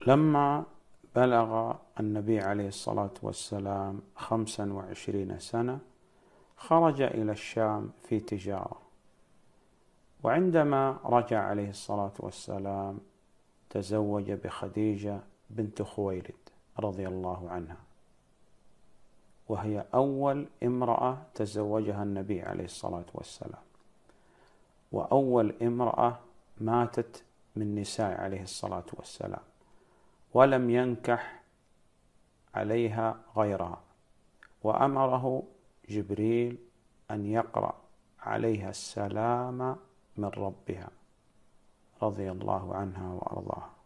لما بلغ النبي عليه الصلاة والسلام 25 سنة خرج إلى الشام في تجارة، وعندما رجع عليه الصلاة والسلام تزوج بخديجة بنت خويلد رضي الله عنها، وهي أول امرأة تزوجها النبي عليه الصلاة والسلام، وأول امرأة ماتت من نساء عليه الصلاة والسلام، ولم ينكح عليها غيرها، وأمره جبريل أن يقرأ عليها السلام من ربها رضي الله عنها وأرضاها.